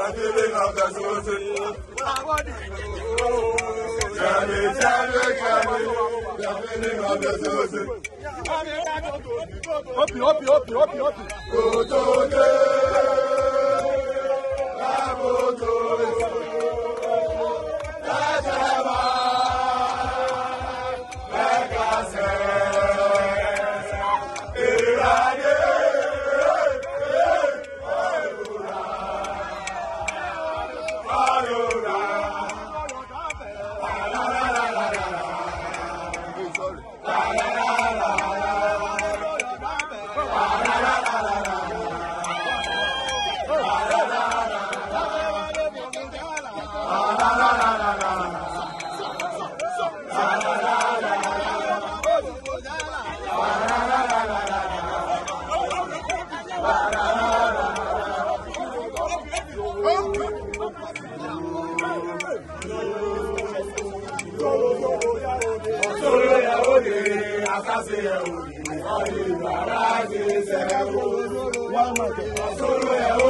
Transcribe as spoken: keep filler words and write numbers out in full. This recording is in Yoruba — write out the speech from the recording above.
feeling of the society. Jammy, jammy, jammy, the feeling of the society. Opi, opi, opi, opi, opi. Go to the laboratory. Solo